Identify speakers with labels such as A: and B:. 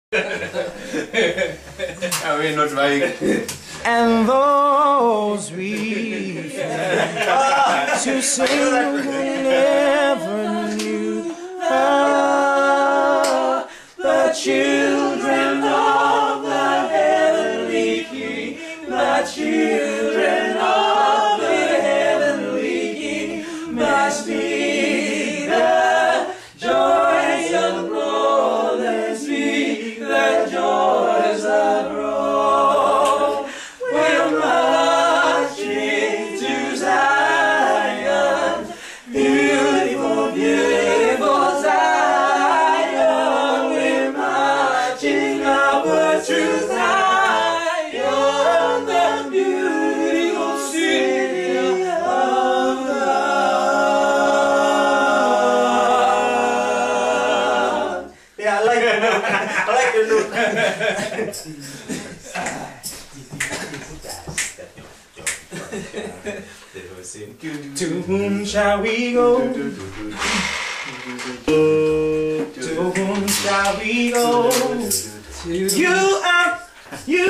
A: Weer Noordwijk.
B: And those we to sing never knew the children of the heavenly King, the children of the heavenly King must be the joys of northern sea, the joys of Rome. We're marching to Zion, beautiful, beautiful Zion. We're marching upward to Zion, the beautiful city of God. Yeah, I like the look. I like the look. To whom shall we go? To whom shall we go? To you are you.